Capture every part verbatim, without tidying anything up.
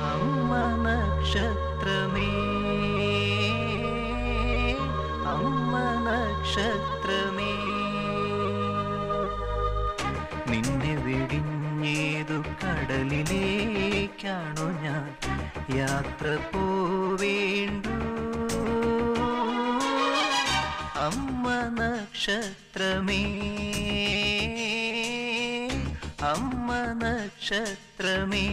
അമ്മ നക്ഷത്രമേ അമ്മ നക്ഷത്രമേ നിന്നെ വെടിഞ്ഞേതു കടലിലേക്കാണു ഞാൻ യാത്ര പോവേണ്ടു അമ്മ നക്ഷത്രമേ അമ്മ നക്ഷത്രമേ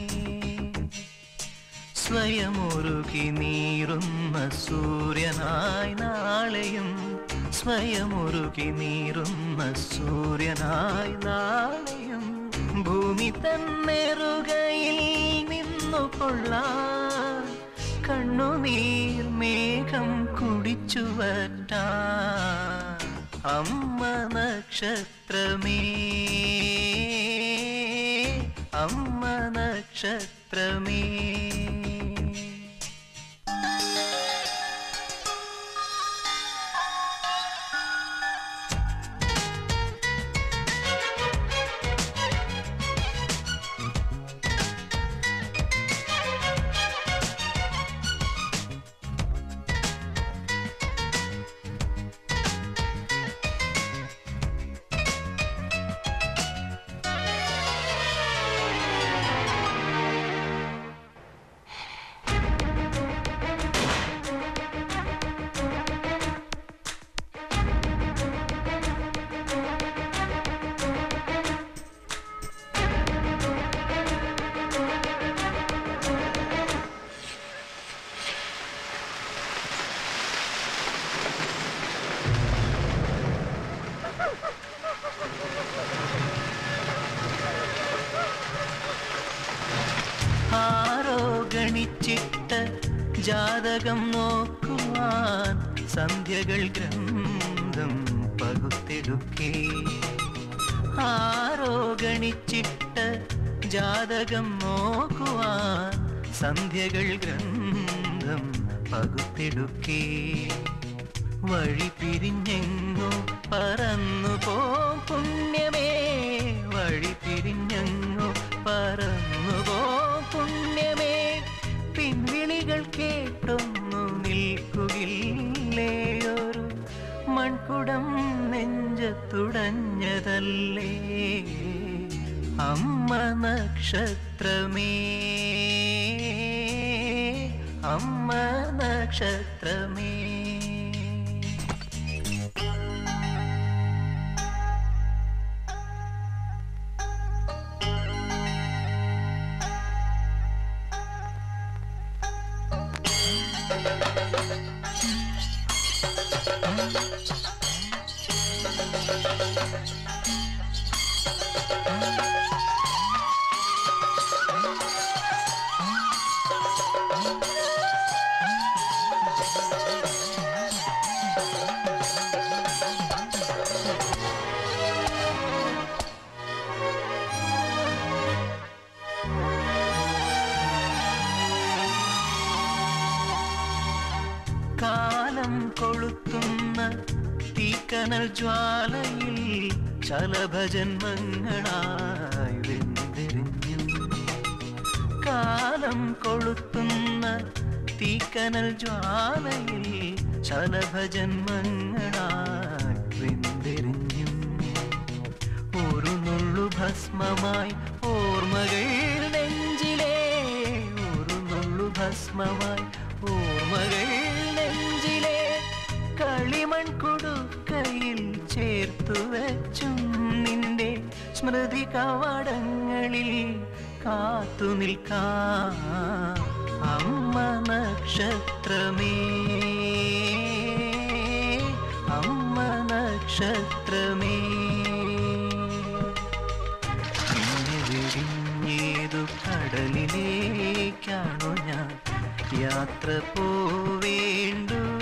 സ്വയമൊരുകി നീറുന്ന സൂര്യനായി നാളെയും സ്വയമൊരുകി നീറുന്ന സൂര്യനായി നാളെയും ഭൂമി തന്നെറുകയിൽ നിന്നു കൊള്ളാൻ കണ്ണുനീർ മേഘം കുടിച്ചു വറ്റാൻ അമ്മ നക്ഷത്രമേ അമ്മ നക്ഷത്രമേ ആരോ ഗണിച്ചിട്ട ജാതകം നോക്കുവാൻ സന്ധ്യകൾ ഗ്രന്ഥം പകുത്തെടുക്കേ ആരോ ഗണിച്ചിട്ട ജാതകം നോക്കുവാൻ സന്ധ്യകൾ ഗ്രന്ഥം പകുത്തെടുക്കേ വഴി പിരിഞ്ഞെങ്ങോ പറന്നു പോ പുണ്യമേ വഴി പിരിഞ്ഞെങ്ങോ പറന്നു പോ പുണ്യമേ പിൻവിളികൾ കേട്ടൊന്നു നിൽക്കുകില്ലേയൊരു മൺകുടം നെഞ്ചത്തുടഞ്ഞതല്ലേ അമ്മ നക്ഷത്രമേ അമ്മ നക്ഷത്രമേ കാലം കൊളുത്തുന്ന തീക്കനൽ ജ്വാലയിൽ ശലഭജന്മങ്ങളായി വെന്തെറിഞ്ഞു കാലം കൊളുത്തുന്ന തീക്കനൽ ജ്വാലയിൽ ശലഭജന്മങ്ങളായി വെന്തെറിഞ്ഞു ഒരു നുള്ളു ഭസ്മമായി ഓർമ്മകൾ നെഞ്ചിലേ ഒരു നുള്ളു ഭസ്മമായി ഓർമ്മകൾ നെഞ്ചിലെ കളിമൺ കൊടുക്കയിൽ ചേർത്തു വെച്ചും നിന്റെ സ്മൃതി കവാടങ്ങളിൽ കാത്തു നിൽക്കാം അമ്മ നക്ഷത്രമേ അമ്മ നക്ഷത്രമേ നിന്നെ വെടിഞ്ഞേതു കടലിലേക്കാണു ഞാൻ യാത്ര പോവേണ്ടു